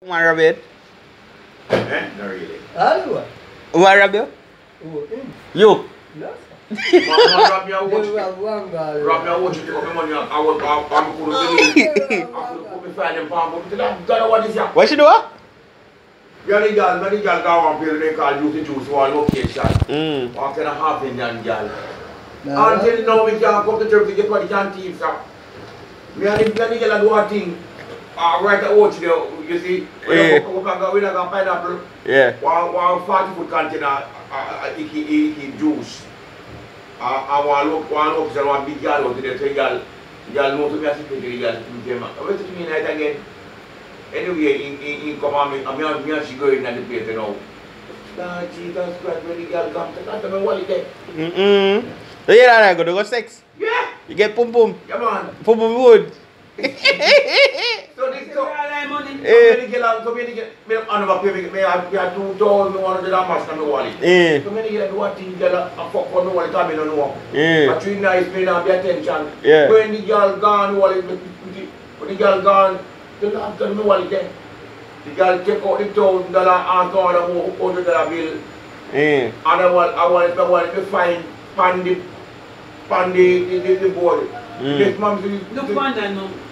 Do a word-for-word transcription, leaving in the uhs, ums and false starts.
Want to rub it? Eh? Not really. Anyway. Who want to rub you? Who? Him. You? No, Man, rub me a watch. sir. They were one guy. Rub me a watch. Take up my money. I will put it in. I will put me find them palm. But I don't know what is here. What she do? Yeah, the girl, the girl go on pill, they call juicy juice for a location. Mm. One kind of half Indian girl. No, Until now, we can't come to church to get what the canteen, sir. Me and the girl do a thing. Uh, right at watch there, you see, we Yeah. don't go, we don't go pineapple. Yeah. One, one forty foot container, uh, uh, icky, icky juice. Uh, I want look, one look, so one big girl out there, so girl, girl know to me as a secretary, girl, to me, wait till me night again. Anyway, in, in, in come on, me, me, and- me and she go in at the place, you know. Nah, Jesus Christ, when the girl comes, I don't know what it is. Mm-mm. So you know that go to go sex? Yeah, You get pum pum. yeah man. Pum pum wood. So this, so, Eh. so many girls, so many girls, me, I never pay me, me, I pay two thousand, one hundred and much, na me wallet. Eh. So many girls do a thing, girl, I fuck for me wallet, I don't know. Yeah. But you nice, me not pay attention. Yeah. When the girl gone, wallet, when the girl gone, the last time me wallet there. The girl take out the thousand dollar and two hundred dollar bill. Eh. And I want, I want, I want to find, pan the, pan the, the, the, the board. Mm. Yes, ma'am, so you- Look one that no.